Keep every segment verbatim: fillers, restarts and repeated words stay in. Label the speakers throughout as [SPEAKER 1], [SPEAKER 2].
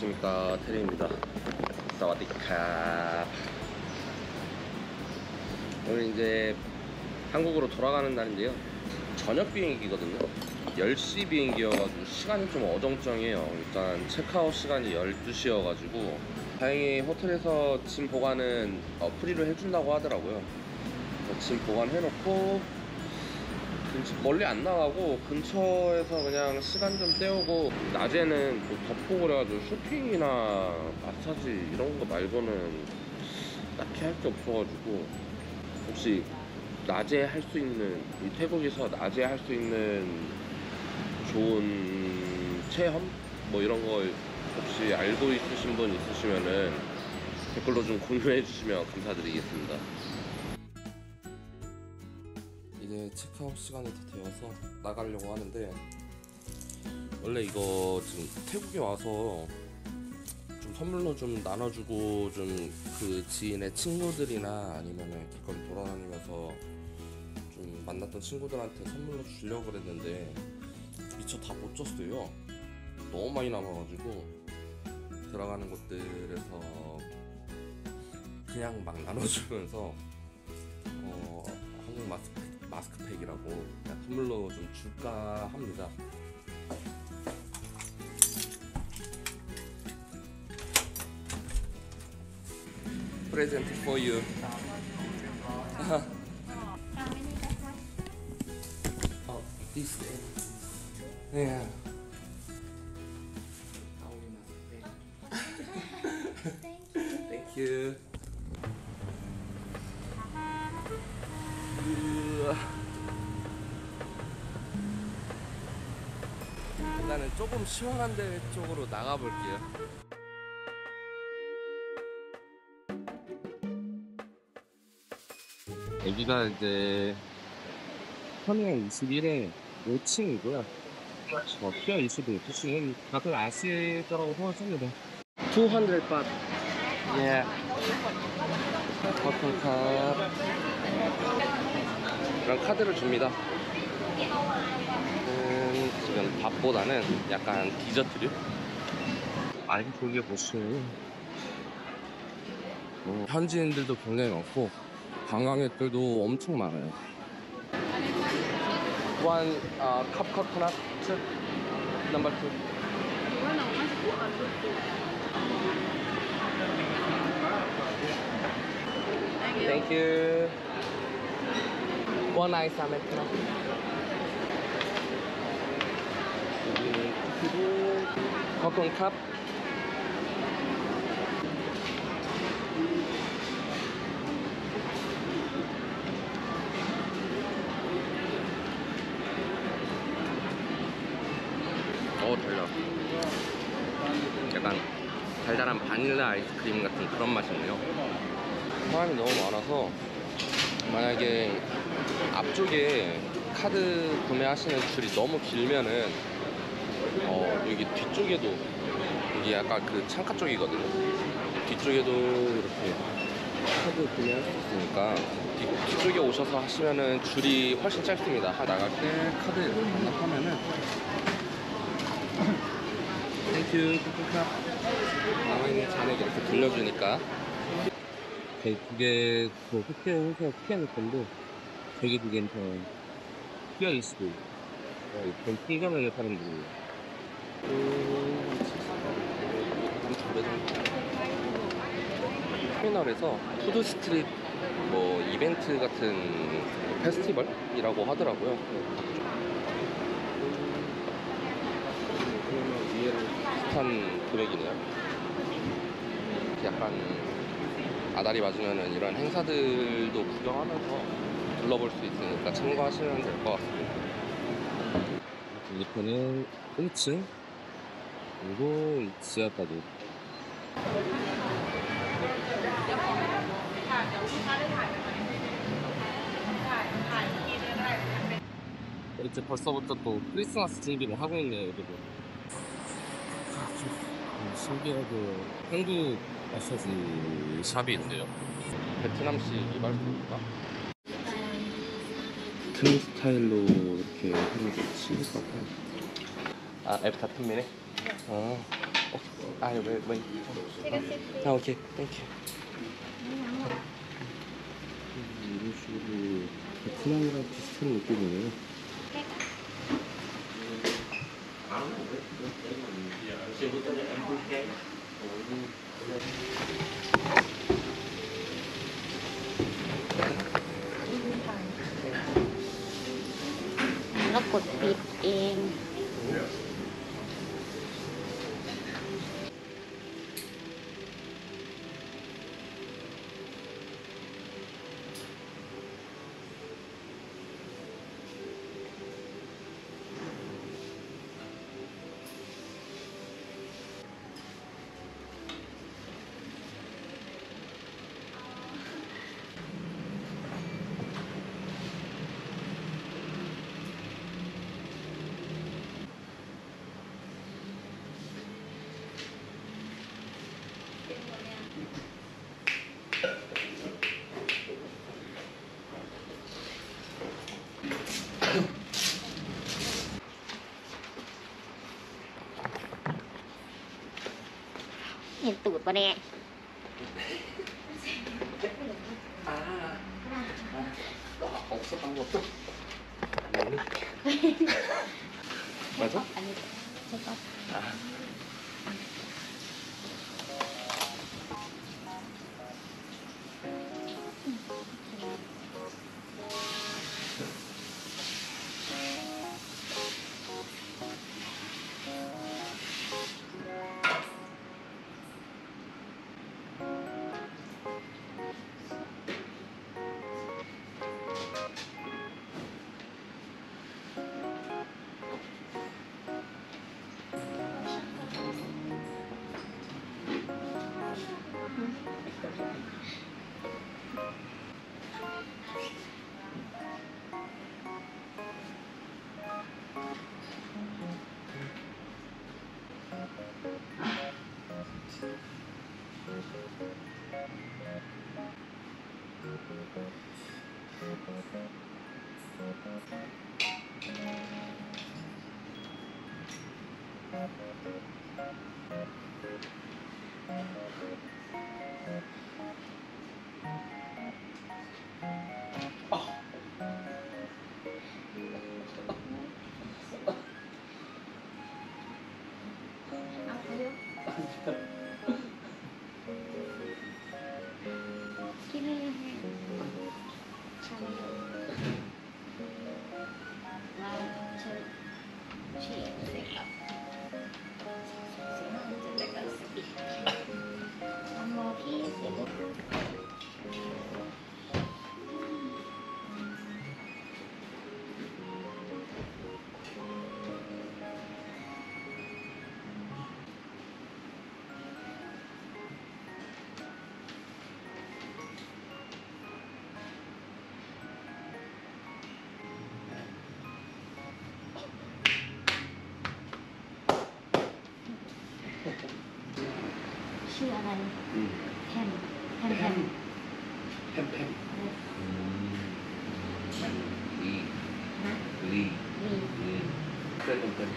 [SPEAKER 1] 안녕하십니까, 테리입니다. 사와디캅. 오늘 이제 한국으로 돌아가는 날인데요, 저녁 비행기거든요. 열 시 비행기여가지고 시간이 좀 어정쩡해요. 일단 체크아웃 시간이 열두 시여가지고 다행히 호텔에서 짐 보관은 어, 프리로 해준다고 하더라고요. 그래서 짐 보관해놓고 근처, 멀리 안 나가고 근처에서 그냥 시간 좀 때우고, 낮에는 또 덥고 그래가지고 쇼핑이나 마사지 이런 거 말고는 딱히 할 게 없어가지고, 혹시 낮에 할 수 있는, 이 태국에서 낮에 할 수 있는 좋은 체험? 뭐 이런 거 혹시 알고 있으신 분 있으시면은 댓글로 좀 공유해 주시면 감사드리겠습니다. 이제 체크아웃 시간이 다 되어서 나가려고 하는데, 원래 이거 지금 태국에 와서 좀 선물로 좀 나눠주고, 좀 그 지인의 친구들이나 아니면은 길거리 돌아다니면서 좀 만났던 친구들한테 선물로 주려고 그랬는데 미처 다 못 줬어요. 너무 많이 남아가지고 들어가는 곳들에서 그냥 막 나눠주면서 어, 한국 마스크, 마스크팩이라고 그냥 선물로 좀 줄까 합니다. Present for you. Oh, this. Yeah. Thank you. 일단은 조금 시원한 데 쪽으로 나가 볼게요. 여기가 이제 터미널 이십일의 오 층이고요. 저 피어 이십일 층은 다들 아실 거라고 생각합니다. 이백 바트. 예. 버튼캅. 이런 카드를 줍니다. 음, 지금 밥보다는 약간 디저트류? 아니, 저기 보시면 어, 현지인들도 굉장히 많고 관광객들도 엄청 많아요. One uh, cup coconut number two. Thank you. One ice americano. 여기는 커피도 coconut cup. 어, 달라. 약간 달달한 바닐라 아이스크림 같은 그런 맛이네요. 사람이 너무 많아서 만약에 앞쪽에 카드 구매하시는 줄이 너무 길면은 어, 여기 뒤쪽에도, 여기 약간 그 창가 쪽이거든요. 뒤쪽에도 이렇게 카드 구매할 수 있으니까 뒤, 뒤쪽에 오셔서 하시면은 줄이 훨씬 짧습니다. 나갈 때 카드 반납하면은 땡큐 코코카 남아있는 잔액 이렇게 돌려주니까. 그게 그 호텔 회사 스캔일 건데 되게 되게 괜찮아요. 피어 이십일 이런 풍경을 사람들이 터미널에서 푸드 스트릿 뭐 이벤트 같은 페스티벌이라고 하더라고요. 비슷한 금액이네요. 약간 아다리 맞으면은 이런 행사들도 구경하면서 둘러볼 수 있으니까 참고하시면 될 것 같습니다. 이편은 일 층 그리고 지하까지. 이제 벌써부터 또 크리스마스 준비를 하고 있네요, 여기도. 신기하게 한국 마사지 샵이 있네요. 베트남식 이발소인가? 베트남 스타일로 이렇게 하는 게 치즈가. 아, 앱 다 틈미네? 아. 아, 왜, 왜? 아, 오케이. 땡큐. 이런 식으로 베트남이랑 비슷한 느낌이에요.
[SPEAKER 2] nó cột vịt em nhìn tụt vào nè
[SPEAKER 1] 없어 방법도. 맞아?
[SPEAKER 2] 아니 잠깐
[SPEAKER 1] 아.
[SPEAKER 2] Give me your hand. One, two, three, pick up. One more piece.ชื่ออะไร
[SPEAKER 1] 음.
[SPEAKER 2] แฮมแฮมแฮม
[SPEAKER 1] 햄햄. 음. 리.
[SPEAKER 2] นะ
[SPEAKER 1] 리.
[SPEAKER 2] มี
[SPEAKER 1] 리. 쌤은 쌤은.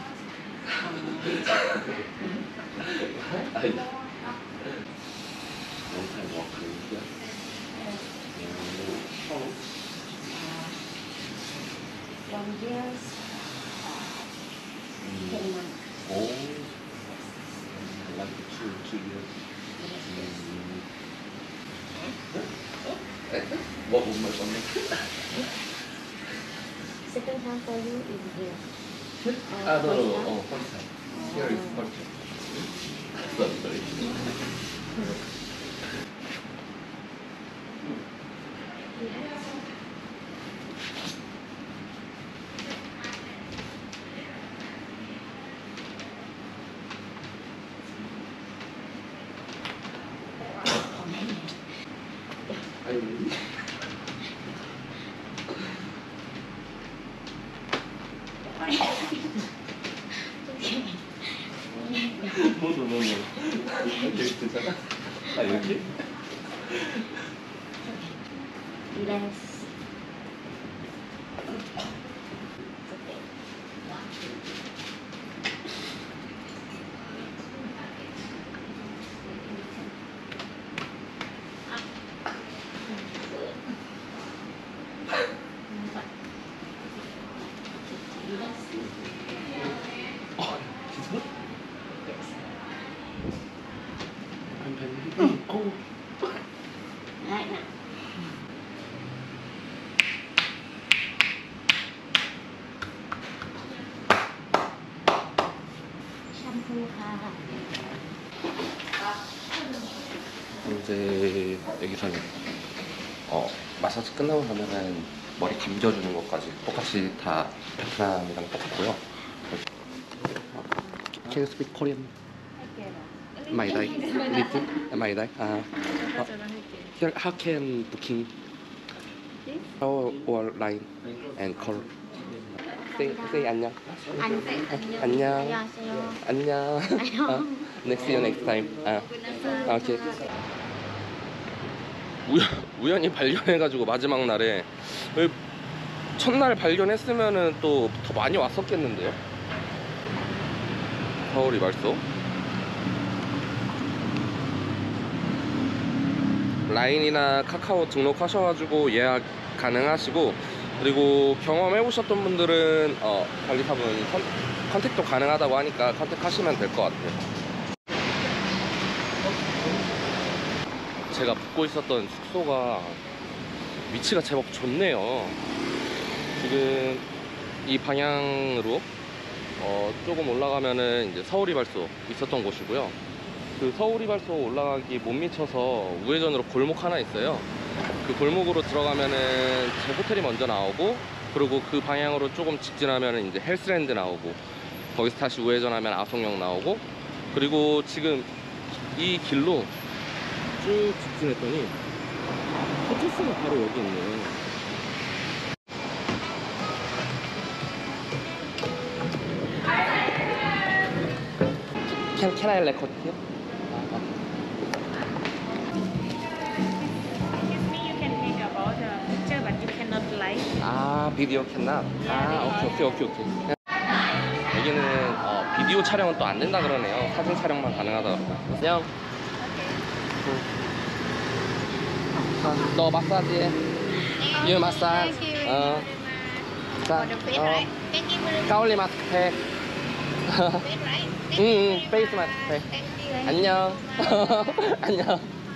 [SPEAKER 1] 아이. 영상 워크인가? 처음.
[SPEAKER 2] one years ten months
[SPEAKER 1] 오. I like the two two years. 뭐 못 말렸네.
[SPEAKER 2] second time for you in here
[SPEAKER 1] 아, no, no, no. Oh, first time. Here is first time. Sorry, sorry. 아니. 뭐도 너무 이렇게 되잖아. 아 이렇게?
[SPEAKER 2] relax Đấy nè. 샴푸 가.
[SPEAKER 1] 이제 여기서는 어, 마사지 끝나고 나면은 머리 감겨주는 것까지 똑같이 다 베트남이랑 똑같고요. Can you speak Korean? Mày đây, little, mày đây. À, uh, here, how can booking? Or, or line and call. Say, say 안녕.
[SPEAKER 2] Anh
[SPEAKER 1] 안녕.
[SPEAKER 2] 안녕하세요.
[SPEAKER 1] 안녕. 아, next see you next time. 아, 아, 오케이. 우연, 우연히 발견해가지고 마지막 날에 첫날 발견했으면은 또 더 많이 왔었겠는데요. 서울 이발소 라인이나 카카오 등록하셔가지고 예약 가능하시고, 그리고 경험해보셨던 분들은 어, 관리사분 컨, 컨택도 가능하다고 하니까 컨택하시면 될 것 같아요. 제가 묵고 있었던 숙소가 위치가 제법 좋네요. 지금 이 방향으로 어, 조금 올라가면은 이제 서울이발소 있었던 곳이고요. 그 서울이발소 올라가기 못 미쳐서 우회전으로 골목 하나 있어요. 그 골목으로 들어가면은 제 호텔이 먼저 나오고, 그리고 그 방향으로 조금 직진하면은 이제 헬스랜드 나오고, 거기서 다시 우회전하면 아송역 나오고, 그리고 지금 이 길로 쭉 직진했더니 호텔스가 바로 여기 있네요. Can, can I record here?
[SPEAKER 3] Excuse me, you can take about a picture, but you cannot like.
[SPEAKER 1] 아, 비디오 캔나? 아, 오케이, 오케이, 오케이, 오케이. 여기는 어, 비디오 촬영은 또 안 된다 그러네요. 사진 촬영만 가능하다 그러고. 안녕. 어, 너 마사지 해. 유 마사지. 어. 자, 어. 까올리 마스크팩. 응, 응, 페이스 마스크팩. 안녕. 안녕.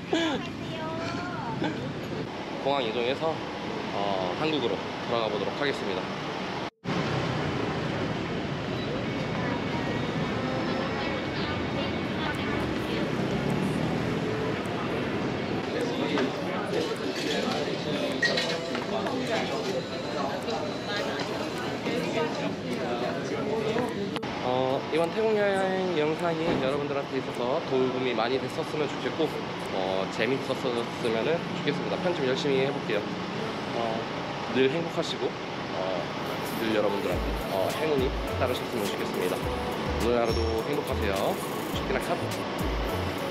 [SPEAKER 1] 공항 이동해서 어, 한국으로 돌아가 보도록 하겠습니다. 어, 이번 태국 여행 영상이 여러분들한테 있어서 도움이 많이 됐었으면 좋겠고, 어, 재밌었으면 좋겠습니다. 편집 열심히 해볼게요. 어, 늘 행복하시고, 어, 늘 여러분들한테 어, 행운이 따르셨으면 좋겠습니다. 오늘 하루도 행복하세요. 축기나 컷.